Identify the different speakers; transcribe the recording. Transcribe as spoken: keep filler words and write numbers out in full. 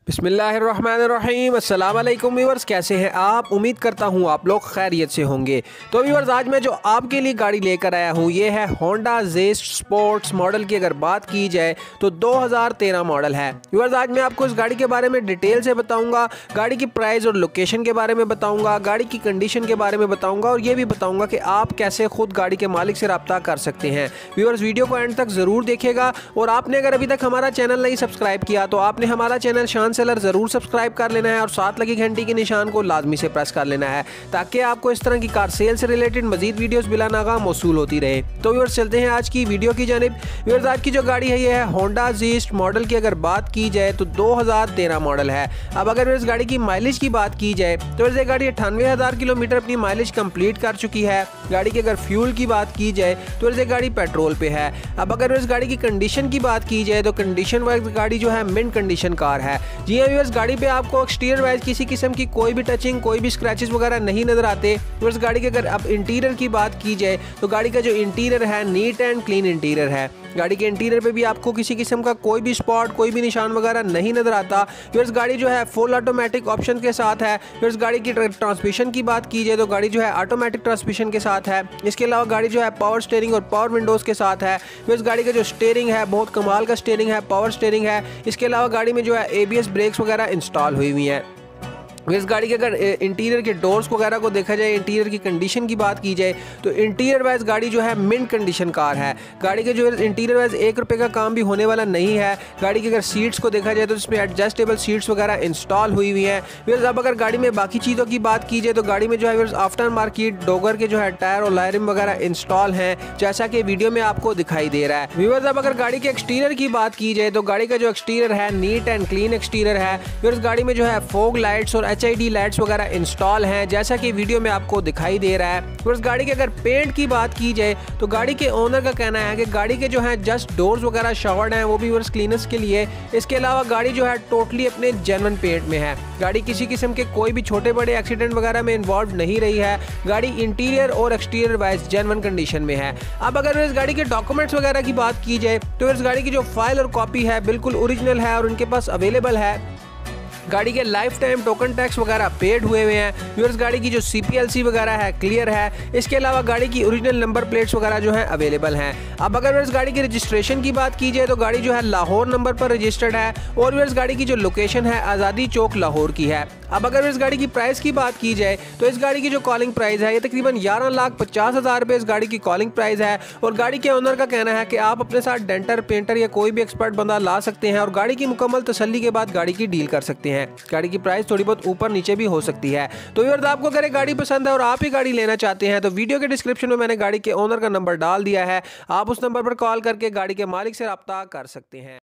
Speaker 1: बिस्मिल्लाहिर्रहमानिर्रहीम। अस्सलाम वालेकुम व्यूअर्स, कैसे हैं आप? उम्मीद करता हूँ आप लोग खैरियत से होंगे। तो व्यूअर्स, आज मैं जो आपके लिए गाड़ी लेकर आया हूँ ये है होंडा जेस्ट स्पोर्ट्स। मॉडल की अगर बात की जाए तो दो हज़ार तेरह मॉडल है। व्यूअर्स, आज मैं आपको इस गाड़ी के बारे में डिटेल से बताऊँगा, गाड़ी की प्राइस और लोकेशन के बारे में बताऊँगा, गाड़ी की कंडीशन के बारे में बताऊँगा और ये भी बताऊँगा कि आप कैसे खुद गाड़ी के मालिक से रब्ता कर सकते हैं। व्यूअर्स, वीडियो को एंड तक ज़रूर देखिएगा और आपने अगर अभी तक हमारा चैनल नहीं सब्सक्राइब किया तो आपने हमारा चैनल शान सेलर ज़रूर सब्सक्राइब कर लेना है और साथ लगी घंटी के निशान को लाजमी से प्रेस कर लेना है ताकि आपको इस तरह की कार सेल से रिलेटेड मजीद वीडियोस बिला नागा मौसूल होती रहे। तो व्यूअर्स, चलते हैं आज की वीडियो की जानिब। व्यूअर्स, आज की जो गाड़ी है ये है होंडा जेस्ट। मॉडल की अगर बात की जाए तो दो हज़ार तेरह मॉडल है। अब अगर इस गाड़ी की माइलेज की बात की जाए तो ये गाड़ी अट्ठानवे हज़ार किलोमीटर अपनी माइलेज कंप्लीट कर चुकी है। गाड़ी की अगर फ्यूल की बात की जाए तो ये गाड़ी पेट्रोल पे है। अब अगर इस गाड़ी की कंडीशन की बात की जाए तो कंडीशन वाइज गाड़ी जो है मिंट कंडीशन कार है। जी हाँ व्यूअर्स, गाड़ी पे आपको एक्सटीरियर वाइज किसी किस्म की कोई भी टचिंग, कोई भी स्क्रैचेस वगैरह नहीं नजर आते। व्यूअर्स, गाड़ी के अगर अब इंटीरियर की बात की जाए तो गाड़ी का जो इंटीरियर है नीट एंड क्लीन इंटीरियर है। गाड़ी के इंटीरियर पे भी आपको किसी किस्म का कोई भी स्पॉट, कोई भी निशान वगैरह नहीं नजर आता। व्यूअर्स, गाड़ी जो है फुल ऑटोमेटिक ऑप्शन के साथ है। व्यूअर्स, गाड़ी की ट्रांसमिशन की बात की जाए तो गाड़ी जो है ऑटोमेटिक ट्रांसमिशन के साथ है। इसके अलावा गाड़ी जो है पावर स्टीयरिंग और पावर विंडोज़ के साथ है। व्यूअर्स, गाड़ी का जो स्टीयरिंग है बहुत कमाल का स्टीयरिंग है, पावर स्टीयरिंग है। इसके अलावा गाड़ी में जो है ए बी एस ब्रेक्स वगैरह इंस्टॉल हुई हुई हैं। इस गाड़ी के अगर इंटीरियर के डोर्स वगैरह को देखा जाए, इंटीरियर की कंडीशन की बात की जाए तो इंटीरियर वाइज गाड़ी जो है मिंट कंडीशन कार है। गाड़ी के जो इंटीरियर वाइज एक रुपये का काम भी होने वाला नहीं है। गाड़ी की अगर सीट्स को देखा जाए तो इसमें एडजस्टेबल सीट्स वगैरह इंस्टॉल हुई हुई हैं। व्यूअर्स, अब अगर गाड़ी में बाकी चीज़ों की बात की जाए तो गाड़ी में जो है व्यूअर्स आफ्टर मार्केट डोगर के जो है टायर और लायरिम वगैरह इंस्टॉल हैं, जैसा कि वीडियो में आपको दिखाई दे रहा है। व्यूअर्स, अब अगर गाड़ी के एक्सटीरियर की बात की जाए तो गाड़ी का जो एक्सटीरियर है नीट एंड क्लीन एक्सटीरियर है। व्यूअर्स, गाड़ी में जो है फोग लाइट्स और एच आई डी लाइट्स वगैरह इंस्टॉल हैं, जैसा कि वीडियो में आपको दिखाई दे रहा है। उस गाड़ी के अगर पेंट की बात की जाए तो गाड़ी के ओनर का कहना है कि गाड़ी के जो है जस्ट डोर्स वगैरह शावर्ड हैं, वो भी वर्स क्लीनेस के लिए। इसके अलावा गाड़ी जो है टोटली अपने जेन्युइन पेंट में है। गाड़ी किसी किस्म के कोई भी छोटे बड़े एक्सीडेंट वगैरह में इन्वॉल्व नहीं रही है। गाड़ी इंटीरियर और एक्सटीरियर वाइज जेन्युइन कंडीशन में है। अब अगर इस गाड़ी के डॉक्यूमेंट्स वगैरह की बात की जाए तो इस गाड़ी की जो फाइल और कॉपी है बिल्कुल ओरिजिनल है और उनके पास अवेलेबल है। गाड़ी के लाइफ टाइम टोकन टैक्स वगैरह पेड हुए हुए हैं। व्यूअर्स, गाड़ी की जो सी पी एल सी वगैरह है क्लियर है। इसके अलावा गाड़ी की ओरिजिनल नंबर प्लेट्स वगैरह जो है अवेलेबल हैं। अब अगर इस गाड़ी की रजिस्ट्रेशन की बात की जाए तो गाड़ी जो है लाहौर नंबर पर रजिस्टर्ड है और व्यूअर्स, गाड़ी की जो लोकेशन है आज़ादी चौक लाहौर की है। अब अगर इस गाड़ी की प्राइस की बात की जाए तो इस गाड़ी की जो कॉलिंग प्राइस है ये तकरीबन ग्यारह लाख पचास हज़ार रुपये इस गाड़ी की कॉलिंग प्राइस है। और गाड़ी के ओनर का कहना है कि आप अपने साथ डेंटर, पेंटर या कोई भी एक्सपर्ट बंदा ला सकते हैं और गाड़ी की मुकम्मल तसल्ली के बाद गाड़ी की डील कर सकते हैं। गाड़ी की प्राइस थोड़ी बहुत ऊपर नीचे भी हो सकती है। तो व्यूअर्स, आपको अगर एक गाड़ी पसंद है और आप ही गाड़ी लेना चाहते हैं तो वीडियो के डिस्क्रिप्शन में मैंने गाड़ी के ओनर का नंबर डाल दिया है। आप उस नंबर पर कॉल करके गाड़ी के मालिक से रब्ता कर सकते हैं।